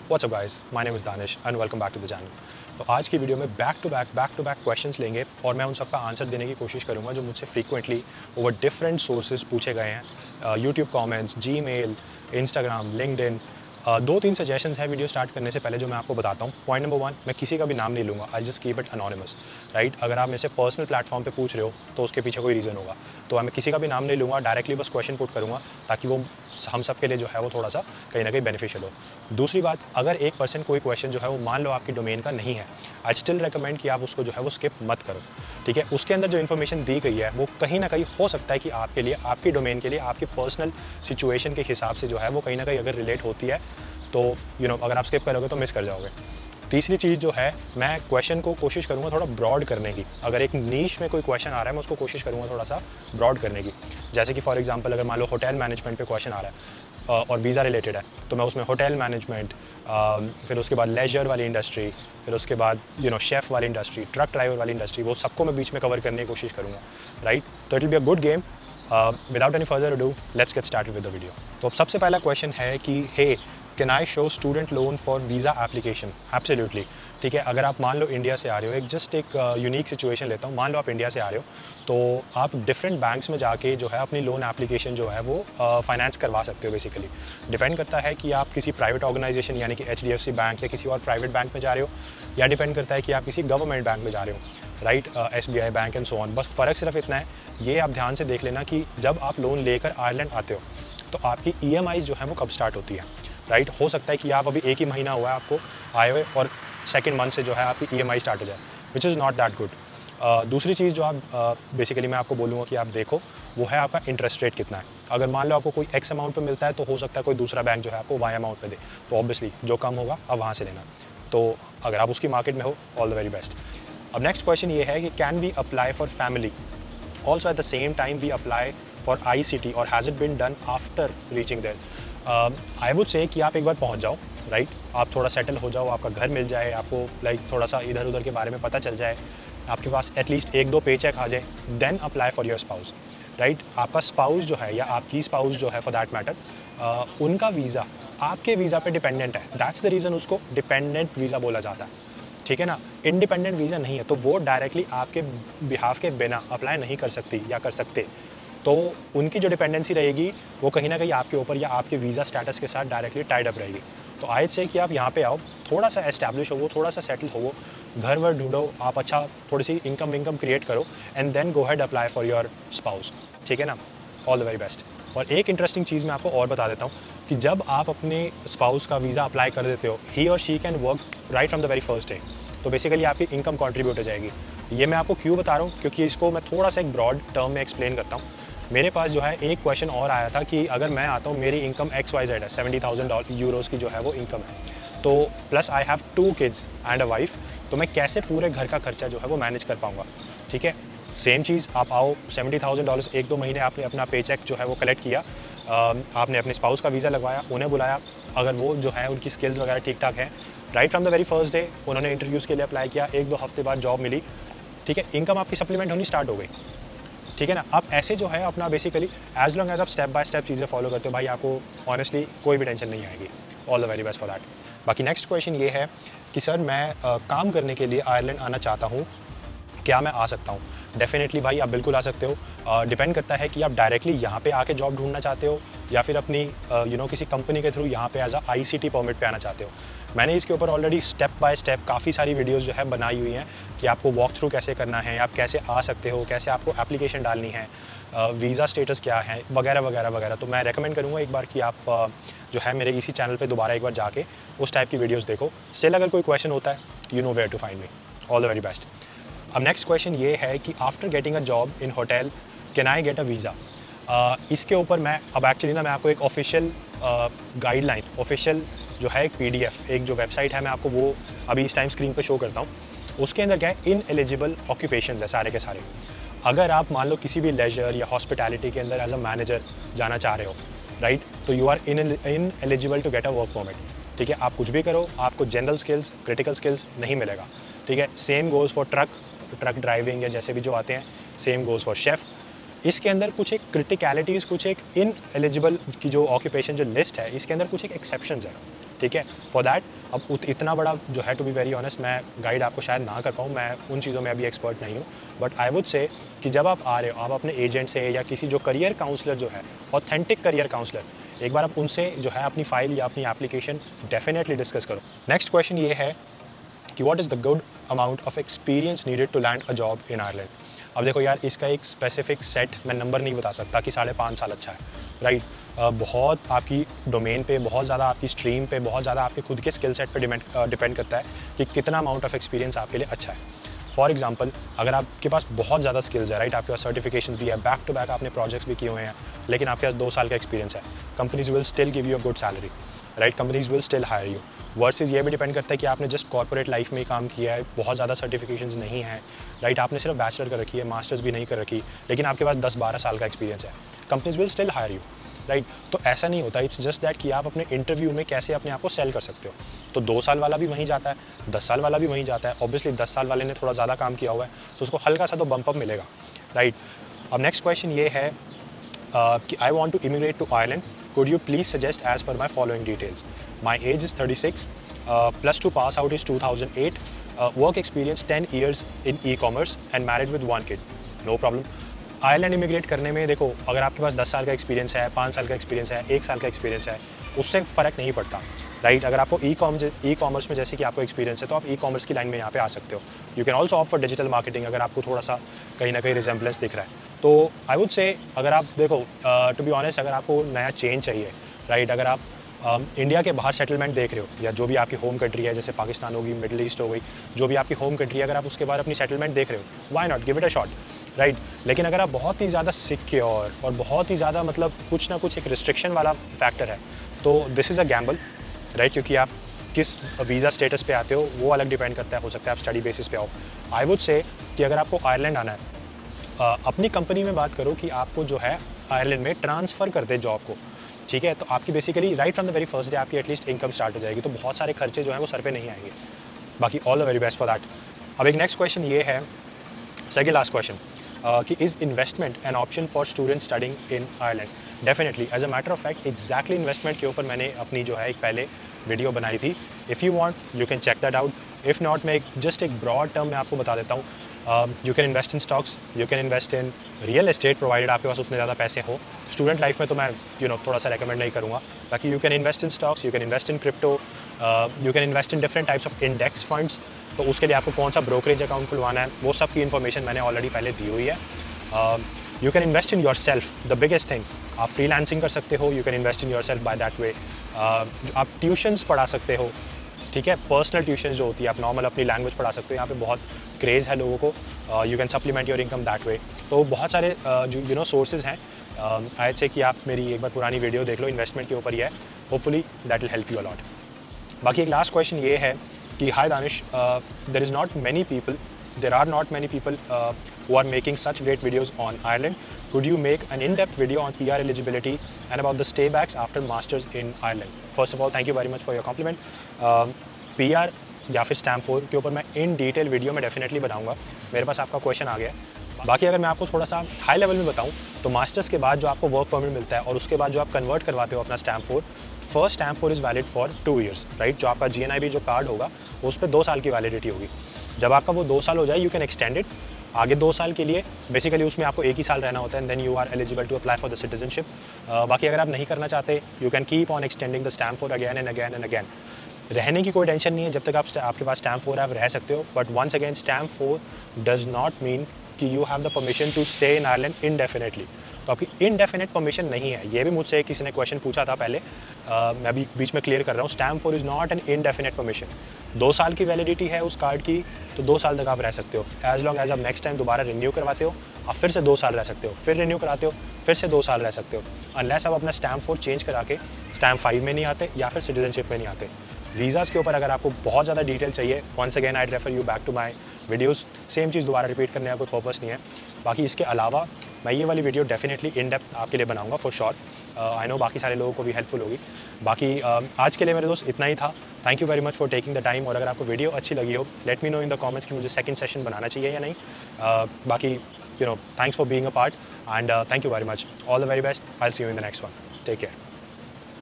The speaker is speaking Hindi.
WhatsApp guys, my name is Danish and welcome back to the channel. तो आज की वीडियो में बैक टू बैक क्वेश्चंस लेंगे और मैं उन सबका आंसर देने की कोशिश करूंगा जो मुझसे फ्रीक्वेंटली ओवर डिफरेंट सोर्सेज पूछे गए हैं। YouTube comments, Gmail, Instagram, LinkedIn. दो तीन सजेशंस है वीडियो स्टार्ट करने से पहले जो मैं आपको बताता हूँ। पॉइंट नंबर 1, मैं किसी का भी नाम नहीं लूँगा, I just keep it anonymous, right. अगर आप मेरे से पर्सनल प्लेटफॉर्म पे पूछ रहे हो तो उसके पीछे कोई रीज़न होगा, तो मैं किसी का भी नाम नहीं लूँगा, डायरेक्टली बस क्वेश्चन पुट करूँगा ताकि वो हम सब के लिए जो है वो थोड़ा सा कहीं ना कहीं बेनिफिशियल हो। दूसरी बात, अगर 1% कोई क्वेश्चन जो है वो मान लो आपकी डोमेन का नहीं है, आई स्टिल रिकमेंड कि आप उसको जो है वो स्किप मत करो, ठीक है। उसके अंदर जो इन्फॉर्मेशन दी गई है वो कहीं ना कहीं हो सकता है कि आपके लिए, आपकी डोमेन के लिए, आपकी पर्सनल सिचुएशन के हिसाब से जो है वो कहीं ना कहीं अगर रिलेट होती है तो अगर आप स्किप करोगे तो मिस कर जाओगे। तीसरी चीज़ जो है, मैं क्वेश्चन को कोशिश करूँगा थोड़ा ब्रॉड करने की। अगर एक नीश में कोई क्वेश्चन आ रहा है मैं उसको कोशिश करूँगा थोड़ा सा ब्रॉड करने की। जैसे कि फॉर एग्जांपल अगर मान लो होटल मैनेजमेंट पे क्वेश्चन आ रहा है और वीज़ा रिलेटेड है, तो मैं उसमें होटल मैनेजमेंट, फिर उसके बाद लेजर वाली इंडस्ट्री, फिर उसके बाद शेफ़ वाली इंडस्ट्री, ट्रक ड्राइवर वाली इंडस्ट्री, वो सबको मैं बीच में कवर करने की कोशिश करूँगा, राइट। तो it will be a good game. Without any further ado, let's get started with the video. तो अब सबसे पहला क्वेश्चन है कि hey, can I show student loan for visa application? Absolutely, ठीक है। अगर आप मान लो इंडिया से आ रहे हो, एक यूनिक सिचुएशन लेता हूँ, मान लो आप इंडिया से आ रहे हो तो आप डिफरेंट बैंक्स में जाके जो है अपनी लोन एप्लीकेशन जो है वो फाइनेंस करवा सकते हो। बेसिकली डिपेंड करता है कि आप किसी प्राइवेट ऑर्गेनाइजेशन यानी कि HDFC बैंक या किसी और प्राइवेट बैंक में जा रहे हो, या डिपेंड करता है कि आप किसी गवर्नमेंट बैंक में जा रहे हो, right, SBI bank and so on. बस फ़र्क सिर्फ इतना है, ये आप ध्यान से देख लेना कि जब आप लोन लेकर आयरलैंड आते हो तो आपकी EMI जो है वो कब स्टार्ट होती है, राइट। हो सकता है कि आप अभी एक ही महीना हुआ है आपको आए हुए और सेकंड मंथ से जो है आपकी EMI स्टार्ट हो जाए, which is not that good. दूसरी चीज़ जो आप बेसिकली मैं आपको बोलूँगा कि आप देखो वो है आपका इंटरेस्ट रेट कितना है। अगर मान लो आपको कोई X अमाउंट पे मिलता है तो हो सकता है कोई दूसरा बैंक जो है आपको Y अमाउंट पे दे, तो ऑब्वियसली जो कम होगा आप वहाँ से लेना। तो अगर आप उसकी मार्केट में हो, ऑल द वेरी बेस्ट। अब नेक्स्ट क्वेश्चन ये है कि can we apply for family also at the same time we apply for ICT और has it been done after reaching there? I would say कि आप एक बार पहुंच जाओ, राइट, आप थोड़ा सेटल हो जाओ, आपका घर मिल जाए, आपको थोड़ा सा इधर उधर के बारे में पता चल जाए, आपके पास एटलीस्ट 1-2 पे चेक आ जाए, then apply for your spouse, right. आपका स्पाउस जो है या आपकी स्पाउस जो है फॉर दैट मैटर, उनका वीज़ा आपके वीज़ा पे डिपेंडेंट है। दैट्स द रीज़न उसको डिपेंडेंट वीज़ा बोला जाता है, ठीक है ना। इंडिपेंडेंट वीज़ा नहीं है तो वो डायरेक्टली आपके बिहाफ के बिना अप्लाई नहीं कर सकती या कर सकते, तो उनकी जो डिपेंडेंसी रहेगी वो कहीं ना कहीं आपके ऊपर या आपके वीज़ा स्टेटस के साथ डायरेक्टली टाइड अप रहेगी। तो आई से कि आप यहाँ पे आओ, थोड़ा सा एस्टैब्लिश हो, थोड़ा सा सेटल हो, घर वर ढूंढो, आप अच्छा थोड़ी सी इनकम क्रिएट करो and then go ahead apply for your spouse, ठीक है ना। All the very best. और एक इंटरेस्टिंग चीज़ मैं आपको और बता देता हूँ कि जब आप अपने स्पाउस का वीज़ा अप्लाई कर देते हो, ही और she can work right from the very first day, तो बेसिकली आपकी इनकम कॉन्ट्रीब्यूट हो जाएगी। ये मैं आपको क्यों बता रहा हूँ, क्योंकि इसको मैं थोड़ा सा एक ब्रॉड टर्म में एक्सप्लेन करता हूँ। मेरे पास जो है एक क्वेश्चन और आया था कि अगर मैं आता हूँ, मेरी इनकम XYZ है, 70,000 यूरोज़ की जो है वो इनकम है, तो plus I have 2 kids and a wife, तो मैं कैसे पूरे घर का खर्चा जो है वो मैनेज कर पाऊँगा, ठीक है। सेम चीज़, आप आओ, $70,000 1-2 महीने आपने अपना पे चेक जो है वो कलेक्ट किया, आपने अपने स्पाउस का वीज़ा लगवाया, उन्हें बुलाया, अगर वो जो है उनकी स्किल्स वगैरह ठीक ठाक हैं, right from the very first day उन्होंने इंटरव्यूज़ के लिए अप्लाई किया, 1-2 हफ्ते बाद जॉब मिली, ठीक है, इनकम आपकी सप्लीमेंट होनी स्टार्ट हो गई, ठीक है ना। आप ऐसे जो है अपना बेसिकली एज लॉन्ग एज आप स्टेप बाय स्टेप चीज़ें फॉलो करते हो, भाई आपको ऑनेस्टली कोई भी टेंशन नहीं आएगी। All the very best for that. बाकी नेक्स्ट क्वेश्चन ये है कि सर मैं काम करने के लिए आयरलैंड आना चाहता हूँ, क्या मैं आ सकता हूँ? डेफिनेटली भाई आप बिल्कुल आ सकते हो। डिपेंड करता है कि आप डायरेक्टली यहाँ पे आके जॉब ढूंढना चाहते हो या फिर अपनी किसी कंपनी के थ्रू यहाँ पे एज अ ICT परमिट पे आना चाहते हो। मैंने इसके ऊपर ऑलरेडी स्टेप बाय स्टेप काफ़ी सारी वीडियोस जो है बनाई हुई हैं कि आपको वॉक थ्रू कैसे करना है, आप कैसे आ सकते हो, कैसे आपको एप्लीकेशन डालनी है, वीज़ा स्टेटस क्या है, वगैरह वगैरह वगैरह। तो मैं रेकमेंड करूँगा एक बार कि आप जो है मेरे इसी चैनल पे दोबारा एक बार जाके उस टाइप की वीडियोस देखो। स्टिल अगर कोई क्वेश्चन होता है, you know where to find me. All the very best. अब नेक्स्ट क्वेश्चन ये है कि after getting a job in hotel can I get a visa? इसके ऊपर मैं मैं आपको एक ऑफिशियल गाइडलाइन, ऑफिशियल जो है एक PDF, एक जो वेबसाइट है, मैं आपको वो अभी इस टाइम स्क्रीन पे शो करता हूँ। उसके अंदर क्या है, इन एलिजिबल ऑक्यूपेशंस है सारे के सारे। अगर आप मान लो किसी भी लेजर या हॉस्पिटैलिटी के अंदर एज अ मैनेजर जाना चाह रहे हो, राइट, तो you are ineligible to get a work permit, ठीक है। आप कुछ भी करो, आपको जनरल स्किल्स, क्रिटिकल स्किल्स नहीं मिलेगा, ठीक है। Same goes for truck driving या जैसे भी जो आते हैं, सेम गोज़ फॉर शेफ़। इसके अंदर कुछ एक क्रिटिकलिटीज़, कुछ एक इन एलिजिबल की जो ऑक्यूपेशन जो लिस्ट है, इसके अंदर कुछ एक एक्सेप्शंस है, ठीक है। फॉर दैट अब इतना बड़ा जो है, टू बी वेरी ऑनेस्ट, मैं गाइड आपको शायद ना कर पाऊँ, मैं उन चीज़ों में अभी एक्सपर्ट नहीं हूँ। बट आई वुड से कि जब आप आ रहे हो, आप अपने एजेंट से या किसी जो करियर काउंसलर जो है, ऑथेंटिक करियर काउंसलर, एक बार आप उनसे जो है अपनी फ़ाइल या अपनी एप्लीकेशन डेफिनेटली डिस्कस करो। नेक्स्ट क्वेश्चन ये है कि what is the good amount of experience needed to land a job in Ireland. अब देखो यार, इसका एक स्पेसिफिक सेट मैं नंबर नहीं बता सकता कि 5.5 साल अच्छा है, राइट। बहुत आपकी डोमेन पे, बहुत ज़्यादा आपकी स्ट्रीम पे, बहुत ज़्यादा आपके खुद के स्किल सेट पे डिपेंड करता है कि कितना अमाउंट ऑफ एक्सपीरियंस आपके लिए अच्छा है। फॉर एग्जाम्पल, अगर आपके पास बहुत ज़्यादा स्किल्स है, राइट, आपके पास सर्टिफिकेशन भी है, बैक टू बैक आपने प्रोजेक्ट्स भी किए हुए हैं, लेकिन आपके पास 2 साल का एक्सपीरियंस है, companies will still give you a good salary, right, companies will still hire you. Versus ये भी डिपेंड करता है कि आपने जस्ट कॉर्पोरेट लाइफ में ही काम किया है, बहुत ज़्यादा सर्टिफिकेशंस नहीं है, राइट, आपने सिर्फ बैचलर कर रखी है, मास्टर्स भी नहीं कर रखी, लेकिन आपके पास 10-12 साल का एक्सपीरियंस है, companies will still hire you, right. तो ऐसा नहीं होता, इट्स जस्ट दैट कि आप अपने इंटरव्यू में कैसे अपने आप को सेल कर सकते हो। तो 2 साल वाला भी वहीं जाता है, 10 साल वाला भी वहीं जाता है। ऑब्वियसली 10 साल वाले ने थोड़ा ज़्यादा काम किया हुआ है, तो उसको हल्का सा तो बम्प अप मिलेगा, राइट। अब नेक्स्ट क्वेश्चन ये है कि I want to immigrate to Ireland, could you please suggest as per my following details? My age is 36, +2 pass out is 2008, work experience 10 years in e-commerce and married with 1 kid. No problem. Ireland immigrate करने में देखो, अगर आपके पास 10 साल का एक्सपीरियंस है, 5 साल का एक्सपीरियंस है, 1 साल का एक्सपीरियंस है, उससे फ़र्क नहीं पड़ता, राइट। अगर आपको ई कॉमर्स में जैसे कि आपको एक्सपीरियंस है, तो आप ई कॉमर्स की लाइन में यहाँ पे आ सकते हो। You can also opt for digital marketing, अगर आपको थोड़ा सा कहीं ना कहीं रिजेंबलेंस दिख रहा है। तो आई वुड से, अगर आप देखो, टू बी ऑनेस्ट, अगर आपको नया चेंज चाहिए, राइट, अगर आप इंडिया के बाहर सेटलमेंट देख रहे हो, या जो भी आपकी होम कंट्री है, जैसे पाकिस्तान होगी, मिडिल ईस्ट हो गई, जो भी आपकी होम कंट्री है, अगर आप उसके बाहर अपनी सेटलमेंट देख रहे हो, why not, give it a shot, right. लेकिन अगर आप बहुत ही ज़्यादा सिक्योर और बहुत ही ज़्यादा मतलब कुछ ना कुछ एक रिस्ट्रिक्शन वाला फैक्टर है, तो this is a gamble, right, क्योंकि आप किस वीज़ा स्टेटस पे आते हो वो अलग डिपेंड करता है, हो सकता है आप स्टडी बेसिस पे आओ। आई वुड से कि अगर आपको आयरलैंड आना है, अपनी कंपनी में बात करो कि आपको जो है आयरलैंड में ट्रांसफ़र कर दे जॉब को, ठीक है। तो आपकी basically right from the very first day आपकी एटलीस्ट इनकम स्टार्ट हो जाएगी, तो बहुत सारे खर्चे जो हैं वो सर पे नहीं आएंगे। बाकी all the very best for that. अब एक नेक्स्ट क्वेश्चन ये है, सेकंड लास्ट क्वेश्चन, कि is investment an option for student studying in Ireland? Definitely, as a matter of fact, exactly investment के ऊपर मैंने अपनी जो है एक पहले वीडियो बनाई थी। If you want you can check that out. If not, मैं जस्ट एक ब्रॉड टर्म में आपको बता देता हूँ। You can invest in stocks, you can invest in real estate, provided आपके पास उतने ज़्यादा पैसे हो। स्टूडेंट लाइफ में तो मैं थोड़ा सा रेकमेंड नहीं करूँगा। बाकी you can invest in stocks, you can invest in crypto, you can invest in different types of index funds. तो उसके लिए आपको कौन सा ब्रोकरेज अकाउंट खुलवाना है, वो सब की इन्फॉर्मेशन मैंने ऑलरेडी पहले दी हुई है। You can invest in yourself, the biggest thing, आप फ्रीलांसिंग कर सकते हो, you can invest in yourself by that way. आप ट्यूशन्स पढ़ा सकते हो, ठीक है, पर्सनल ट्यूशन जो होती है, आप नॉर्मल अपनी लैंग्वेज पढ़ा सकते हो, यहाँ पे बहुत क्रेज़ है लोगों को। You can supplement your income that way. तो बहुत सारे जो सोर्सेज हैं। आई से कि आप मेरी एक बार पुरानी वीडियो देख लो, इन्वेस्टमेंट के ऊपर ही है, hopefully that will help you a lot. बाकी एक लास्ट क्वेश्चन ये है कि hi Danish, there are not many people who are making such great videos on Ireland. Could you make an in-depth video on PR eligibility and about the staybacks after masters in Ireland? First of all, thank you very much for your compliment. PR या फिर स्टैम्प 4 के ऊपर मैं इन डिटेल वीडियो में डेफिनेटली बनाऊंगा। मेरे पास आपका क्वेश्चन आ गया है। बाकी अगर मैं आपको थोड़ा सा हाई लेवल में बताऊं, तो मास्टर्स के बाद जो आपको वर्क परमिट मिलता है और उसके बाद जो आप कन्वर्ट करवाते हो अपना stamp 4, first stamp 4 is valid for 2 years, right. जो आपका GNIB जो कार्ड होगा उस पर 2 साल की वैलिडिटी होगी। जब आपका वो 2 साल हो जाए, यू कैन एक्सटेंड इट आगे 2 साल के लिए। बेसिकली उसमें आपको 1 ही साल रहना होता है, and then you are eligible to apply for the citizenship. बाकी अगर आप नहीं करना चाहते, you can keep on extending the stamp 4 again and again and again. रहने की कोई टेंशन नहीं है, जब तक आपके पास स्टैम्प 4 है आप रह सकते हो। But once again, stamp 4 does not mean कि you have the permission to stay in Ireland indefinitely. तो आपकी इनडेफिनेट परमिशन नहीं है। ये भी मुझसे किसी ने क्वेश्चन पूछा था पहले, मैं भी बीच में क्लियर कर रहा हूँ। Stamp 4 is not an indefinite permission. 2 साल की वैलिडिटी है उस कार्ड की, तो 2 साल तक आप रह सकते हो। एज लॉन्ग एज आप नेक्स्ट टाइम दोबारा रिन्यू करवाते हो, आप फिर से 2 साल रह सकते हो, फिर रिन्यू कराते हो, फिर से 2 साल रह सकते हो, अनलेस आप अपना स्टैम्प 4 चेंज करा के स्टैम्प 5 में नहीं आते या फिर सिटीजनशिप में नहीं आते। वीज़ाज़ के ऊपर अगर आपको बहुत ज़्यादा डिटेल चाहिए, once again I refer you back to my videos. Same चीज़ दोबारा रिपीट करने का कोई पर्पस नहीं है। बाकी इसके अलावा मैं ये वाली वीडियो डेफिनेटली इन डेप्थ आपके लिए बनाऊंगा फॉर श्योर। आई नो बाकी सारे लोगों को भी हेल्पफुल होगी। बाकी आज के लिए मेरे दोस्त इतना ही था। Thank you very much for taking the time. और अगर आपको वीडियो अच्छी लगी हो, let me know in the comments कि मुझे सेकंड सेशन बनाना चाहिए या नहीं। बाकी thanks for being a part and thank you very much. All the very best. I will see you in the next one. Take care.